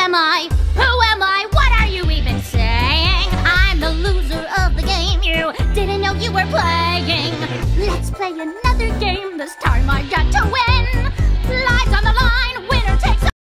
am I? Who am I? What are you even saying? I'm the loser of the game. You didn't know you were playing. Let's play another game. This time I got to win.